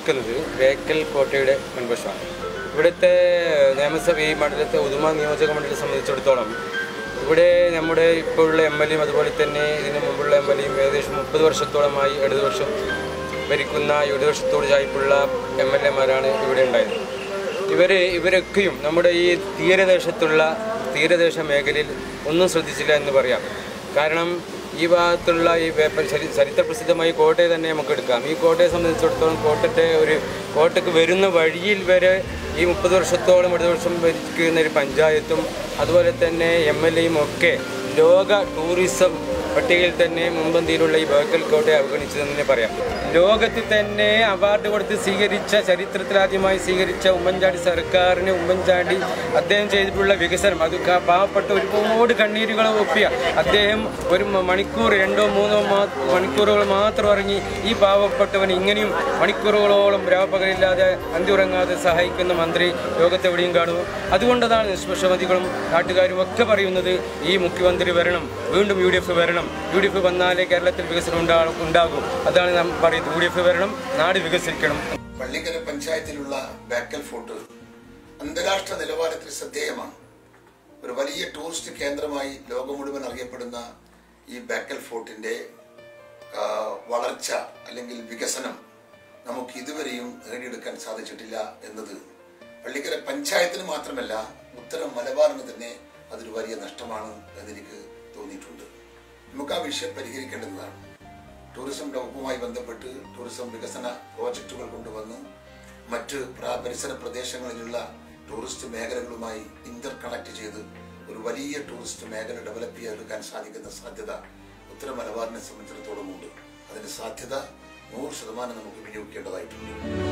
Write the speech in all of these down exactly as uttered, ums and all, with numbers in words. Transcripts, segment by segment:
നിൽക്കുന്നത് ബേക്കൽ കോട്ടയുടെ മുൻവശമാണ്. ഇവിടുത്തെ നിയമസഭ ഈ മണ്ഡലത്തെ ഉദുമ നിയോജക മണ്ഡലത്തെ സംബന്ധിച്ചിടത്തോളം ഇവിടെ നമ്മുടെ ഇപ്പോഴുള്ള എം എൽ എയും അതുപോലെ തന്നെ ഇതിനു മുമ്പുള്ള എം എൽ എയും ഏകദേശം മുപ്പത് വർഷത്തോളമായി ഇടതുപക്ഷം ഭരിക്കുന്ന ഇടതുപക്ഷത്തോട് ചായ്പുള്ള എം എൽ എമാരാണ് ഇവിടെ ഉണ്ടായത്. ഇവർ ഇവരൊക്കെയും നമ്മുടെ ഈ തീരദേശത്തുള്ള തീരദേശ മേഖലയിൽ ഒന്നും ശ്രദ്ധിച്ചില്ല എന്ന് പറയാം. കാരണം ഈ ഭാഗത്തുള്ള ഈ ചരിത്ര പ്രസിദ്ധമായ കോട്ടയെ തന്നെ നമുക്ക് എടുക്കാം. ഈ കോട്ടയെ സംബന്ധിച്ചിടത്തോളം കോട്ടത്തെ ഒരു കോട്ടയ്ക്ക് വരുന്ന വഴിയിൽ വരെ ഈ മുപ്പത് വർഷത്തോളം ഇടതുപക്ഷം ഭരിക്കുന്ന ഒരു പഞ്ചായത്തും അതുപോലെ തന്നെ എം എൽ എയും ഒക്കെ ലോക ടൂറിസം പട്ടികയിൽ തന്നെ മുൻപന്തിയിലുള്ള ഈ ബേക്കൽ കോട്ടയെ അവഗണിച്ചതെന്ന് തന്നെ പറയാം. ലോകത്തിൽ തന്നെ അവാർഡ് കൊടുത്ത് സ്വീകരിച്ച ചരിത്രത്തിലാദ്യമായി സ്വീകരിച്ച ഉമ്മൻചാണ്ടി സർക്കാരിന് ഉമ്മൻചാണ്ടി അദ്ദേഹം ചെയ്തിട്ടുള്ള വികസനം അത് പാവപ്പെട്ട ഒരുപാട് കണ്ണീരുകൾ ഒപ്പിയ അദ്ദേഹം ഒരു മണിക്കൂർ രണ്ടോ മൂന്നോ മണിക്കൂറുകൾ മാത്രം ഇറങ്ങി ഈ പാവപ്പെട്ടവൻ ഇങ്ങനെയും മണിക്കൂറുകളോളം രാപ്പകലില്ലാതെ അന്തിയുറങ്ങാതെ സഹായിക്കുന്ന മന്ത്രി ലോകത്തെവിടെയും കാണുന്നു. അതുകൊണ്ടതാണ് നിഷ്പക്ഷമതികളും നാട്ടുകാരും ഒക്കെ പറയുന്നത് ഈ മുഖ്യമന്ത്രി വരണം, വീണ്ടും യു ഡി എഫ് വരണം, യു ഡി എഫ് വന്നാലേ കേരളത്തിൽ വികസനം ഉണ്ടാകും. അതാണ് നാം പറയുന്നത്. യു ഡി എഫ് വരണം, നാട് വികസിക്കണം. പള്ളിക്കര പഞ്ചായത്തിലുള്ള ബേക്കൽ ഫോർട്ട് അന്താരാഷ്ട്ര നിലവാരത്തിൽ ശ്രദ്ധേയമാണ്. ഒരു വലിയ ടൂറിസ്റ്റ് കേന്ദ്രമായി ലോകം മുഴുവൻ അറിയപ്പെടുന്ന ഈ ബേക്കൽ ഫോർട്ടിന്റെ വളർച്ച അല്ലെങ്കിൽ വികസനം നമുക്ക് ഇതുവരെയും നേടിയെടുക്കാൻ സാധിച്ചിട്ടില്ല എന്നത് പള്ളിക്കര പഞ്ചായത്തിന് മാത്രമല്ല ഉത്തര മലബാറിന് തന്നെ അതൊരു വലിയ നഷ്ടമാണ് എന്നെനിക്ക് തോന്നിയിട്ടുണ്ട്. നമുക്ക് ആ വിഷയം പരിഹരിക്കേണ്ടതാണ്. ടൂറിസം വകുപ്പുമായി ബന്ധപ്പെട്ട് ടൂറിസം വികസന പ്രോജക്റ്റുകൾ കൊണ്ടുവന്ന് മറ്റ് പരിസര പ്രദേശങ്ങളിലുള്ള ടൂറിസ്റ്റ് മേഖലകളുമായി ഇന്റർ കണക്ട് ചെയ്ത് ഒരു വലിയ ടൂറിസ്റ്റ് മേഖല ഡെവലപ്പ് ചെയ്തെടുക്കാൻ സാധിക്കുന്ന സാധ്യത ഉത്തര മലബാറിനെ സംബന്ധിച്ചിടത്തോളം ഉണ്ട്. അതിന്റെ സാധ്യത നൂറ് ശതമാനം നമുക്ക് വിനിയോഗിക്കേണ്ടതായിട്ടുണ്ട്.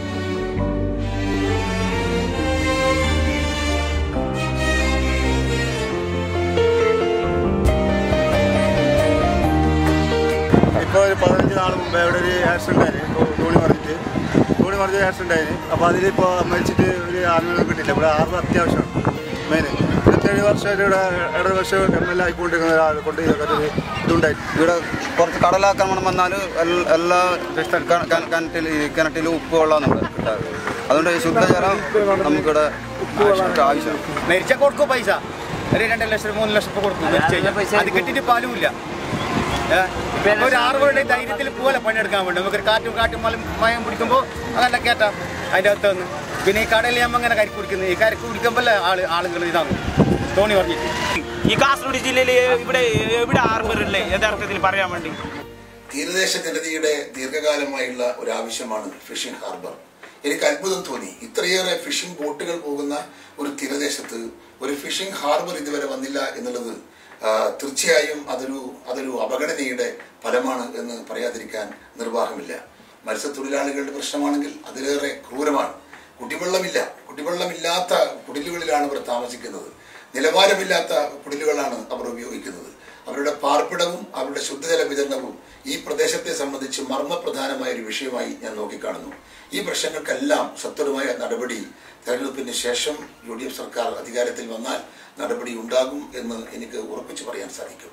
ഇപ്പോൾ ഒരു പതിനഞ്ച് നാൾ മുമ്പേ ഇവിടെ ഒരു ആക്സിഡൻ്റ് ആയിരുന്നു. തോണി മറിഞ്ഞിട്ട് തോണി മറിഞ്ഞ ആക്സിഡൻ്റ് ആയിരുന്നു. അപ്പോൾ അതിലിപ്പോൾ മരിച്ചിട്ട് ഒരു ആളുകൾ കിട്ടിയില്ല. ഇവിടെ ആറ് അത്യാവശ്യമാണ് മെയിൻ. ഇരുപത്തേഴ് വർഷമായിട്ട് ഇവിടെ ഇടത് വർഷം എം എൽ എ ആയിക്കൊണ്ടിരിക്കുന്ന ഒരാൾ കൊണ്ട് ഇതൊക്കെ ഒരു ഇതുണ്ടായി. ഇവിടെ കുറച്ച് കടലാക്രമണം വന്നാൽ എല്ലാ കിണറ്റിൽ കിണറ്റിലും ഉപ്പ് വെള്ളമാണ് ഇവിടെ കിട്ടാറ്. അതുകൊണ്ട് ശുദ്ധജലം നമുക്കിവിടെ ആവശ്യമാണ്. മരിച്ച കൊടുക്കും പൈസ ഒരു രണ്ട് ലക്ഷം മൂന്ന് ലക്ഷം രൂപ കൊടുക്കും. അത് കിട്ടിയിട്ട് പാലുമില്ല. ഒരു ആറ് പേരുടെ ധൈര്യത്തിൽ പോലെ പണിയെടുക്കാൻ വേണ്ടി നമുക്കൊരു കാറ്റും കാറ്റും മലം മയം പിടിക്കുമ്പോൾ അതല്ല കേട്ടാ അതിൻ്റെ അകത്ത് വന്ന് പിന്നെ ഈ കടയിൽ നമ്മൾ അങ്ങനെ കരിക്ക് കുടിക്കുന്നത് ഈ കരിക്ക് കുടിക്കുമ്പോൾ ആള് ആളുകൾ ഇതാകും തോണി പറഞ്ഞിട്ട്. ഈ കാസർഗോഡ് ജില്ലയിൽ ഇവിടെ എവിടെ ഹാർബറില്ലേ യഥാർത്ഥത്തിൽ പറയാൻ വേണ്ടി? തീരദേശ ജനതയുടെ ദീർഘകാലമായുള്ള ഒരു ആവശ്യമാണ് ഫിഷിംഗ് ഹാർബർ. എനിക്ക് അത്ഭുതം തോന്നി. ഇത്രയേറെ ഫിഷിംഗ് ബോട്ടുകൾ പോകുന്ന ഒരു തീരദേശത്ത് ഒരു ഫിഷിംഗ് ഹാർബർ ഇതുവരെ വന്നില്ല എന്നുള്ളത് തീർച്ചയായും അതൊരു അതൊരു അവഗണനയുടെ ഫലമാണ് എന്ന് പറയാതിരിക്കാൻ നിർവാഹമില്ല. മത്സ്യത്തൊഴിലാളികളുടെ പ്രശ്നമാണെങ്കിൽ അതിലേറെ ക്രൂരമാണ്. കുടിവെള്ളമില്ല. കുടിവെള്ളമില്ലാത്ത കുടിലുകളിലാണ് അവർ താമസിക്കുന്നത്. നിലവാരമില്ലാത്ത കുടിലുകളാണ് അവർ ഉപയോഗിക്കുന്നത്. അവരുടെ പാർപ്പിടവും അവരുടെ ശുദ്ധജല വിതരണവും ഈ പ്രദേശത്തെ സംബന്ധിച്ച് മർമ്മപ്രധാനമായ ഒരു വിഷയമായി ഞാൻ നോക്കിക്കാണുന്നു. ഈ പ്രശ്നങ്ങൾക്കെല്ലാം സത്വരമായ നടപടി തെരഞ്ഞെടുപ്പിന് ശേഷം യു ഡി എഫ് സർക്കാർ അധികാരത്തിൽ വന്നാൽ നടപടി ഉണ്ടാകും എന്ന് എനിക്ക് ഉറപ്പിച്ചു പറയാൻ സാധിക്കും.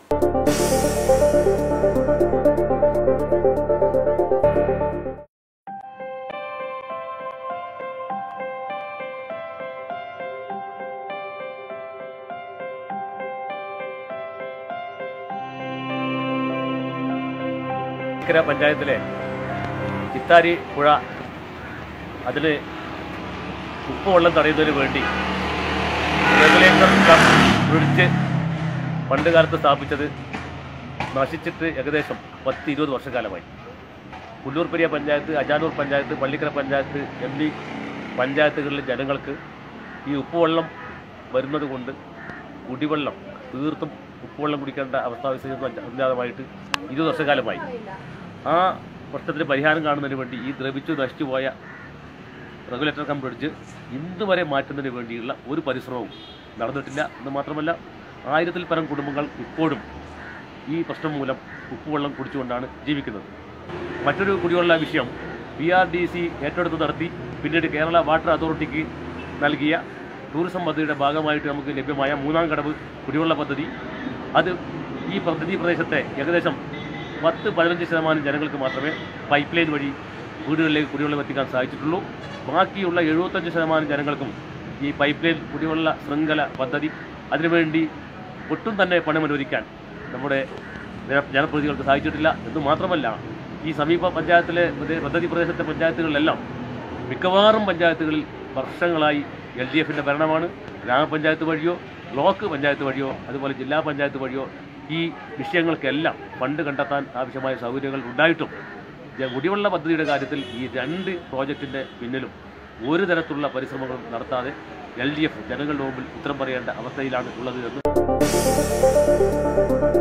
പഞ്ചായത്തിലെ ചിത്താരി പുഴ അതിൽ ഉപ്പ് വെള്ളം തടയുന്നതിന് വേണ്ടി റെഗുലേറ്റർ കം ബ്രിഡ്ജ് പണ്ട് കാലത്ത് സ്ഥാപിച്ചത് നശിച്ചിട്ട് ഏകദേശം പത്ത് ഇരുപത് വർഷക്കാലമായി. പുല്ലൂർപ്പെരിയ പഞ്ചായത്ത്, അജാനൂർ പഞ്ചായത്ത്, പള്ളിക്കര പഞ്ചായത്ത് എന്നീ പഞ്ചായത്തുകളിലെ ജനങ്ങൾക്ക് ഈ ഉപ്പുവെള്ളം വരുന്നത് കൊണ്ട് കുടിവെള്ളം തീർത്തും ഉപ്പുവെള്ളം കുടിക്കേണ്ട അവസ്ഥാവിശേഷം അജ്ഞാതമായിട്ട് ഇരുപത് വർഷക്കാലമായി. ആ പ്രശ്നത്തിന് പരിഹാരം കാണുന്നതിന് വേണ്ടി ഈ ദ്രവിച്ചു നശിച്ചുപോയ റെഗുലേറ്റർ കം ബ്രിഡ്ജ് ഇന്ന് വരെ മാറ്റുന്നതിന് വേണ്ടിയുള്ള ഒരു പരിശ്രമവും നടന്നിട്ടില്ല. എന്ന് മാത്രമല്ല ആയിരത്തിൽ പരം കുടുംബങ്ങൾ ഇപ്പോഴും ഈ പ്രശ്നം മൂലം ഉപ്പുവെള്ളം കുടിച്ചുകൊണ്ടാണ് ജീവിക്കുന്നത്. മറ്റൊരു കുടിവെള്ള വിഷയം പി ആർ ഡി സി ഏറ്റെടുത്ത് നടത്തി പിന്നീട് കേരള വാട്ടർ അതോറിറ്റിക്ക് നൽകിയ ടൂറിസം പദ്ധതിയുടെ ഭാഗമായിട്ട് നമുക്ക് ലഭ്യമായ മൂന്നാം കടവ് കുടിവെള്ള പദ്ധതി. അത് ഈ പദ്ധതി പ്രദേശത്തെ ഏകദേശം പത്ത് പതിനഞ്ച് ശതമാനം ജനങ്ങൾക്ക് മാത്രമേ പൈപ്പ് ലൈൻ വഴി വീടുകളിലേക്ക് കുടിവെള്ളം എത്തിക്കാൻ സാധിച്ചിട്ടുള്ളൂ. ബാക്കിയുള്ള എഴുപത്തഞ്ച് ശതമാനം ജനങ്ങൾക്കും ഈ പൈപ്പ് ലൈൻ കുടിവെള്ള ശൃംഖല പദ്ധതി അതിനുവേണ്ടി ഒട്ടും തന്നെ പണം അനുവദിക്കാൻ നമ്മുടെ ജനപ്രതിനിധികൾക്ക് സാധിച്ചിട്ടില്ല. എന്ന് മാത്രമല്ല, ഈ സമീപ പഞ്ചായത്തിലെ പദ്ധതി പ്രദേശത്തെ പഞ്ചായത്തുകളിലെല്ലാം മിക്കവാറും പഞ്ചായത്തുകളിൽ വർഷങ്ങളായി എൽ ഡി എഫിൻ്റെ ഭരണമാണ്. ഗ്രാമപഞ്ചായത്ത് വഴിയോ ബ്ലോക്ക് പഞ്ചായത്ത് വഴിയോ അതുപോലെ ജില്ലാ പഞ്ചായത്ത് വഴിയോ ഈ വിഷയങ്ങൾക്കെല്ലാം ഫണ്ട് കണ്ടെത്താൻ ആവശ്യമായ സൗകര്യങ്ങൾ ഉണ്ടായിട്ടും കുടിവെള്ള പദ്ധതിയുടെ കാര്യത്തിൽ ഈ രണ്ട് പ്രോജക്റ്റിൻ്റെ പിന്നിലും ഒരു തരത്തിലുള്ള പരിശ്രമങ്ങളും നടത്താതെ എൽ ഡി എഫ് ജനങ്ങളുടെ മുമ്പിൽ ഉത്തരം പറയേണ്ട അവസ്ഥയിലാണ് ഉള്ളത് എന്ന്